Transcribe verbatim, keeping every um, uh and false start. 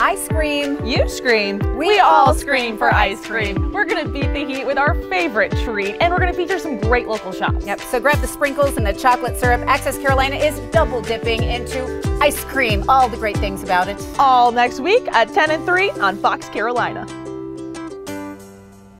I scream. You scream. We We all all scream scream for for ice ice cream. We're going to beat the heat with our favorite treat, and we're going to feature some great local shops. Yep, so grab the sprinkles and the chocolate syrup. Access Carolina is double dipping into ice cream. All the great things about it. All next week at ten and three on Fox Carolina.